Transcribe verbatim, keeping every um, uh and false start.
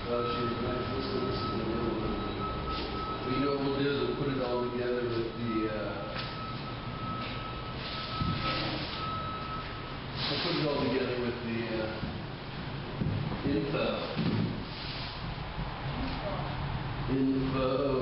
Well, she was nice. Listen, listen to the one. We know what we'll do is we'll put it all together with the, uh, we'll put it all together with the, uh, info. Info.